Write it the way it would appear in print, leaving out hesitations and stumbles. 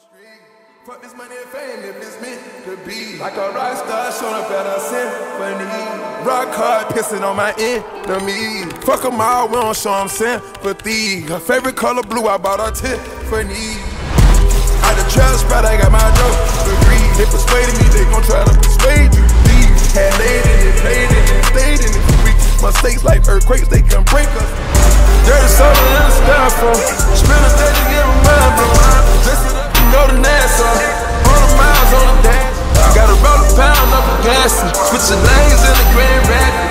Fuck this money and fame if it's meant to be. Like a rock star showing up at a symphony. Rock hard pissing on my enemy. Fuck them all, we don't show them sympathy. Her favorite color blue, I bought her Tiffany. Out the trap spot, I got my dope degree. They persuaded me, they gon' try to persuade you. These had laid in it, played in it, stayed in it for weeks. Mistakes like earthquakes, they can break us. Dirty soda in the styrofoam. Spill a day to get my mind blown. Listen up, you know the Nassau. 100 miles on the dash. Gotta roll a pound up a gas. Switching lanes in the Grand Rapids.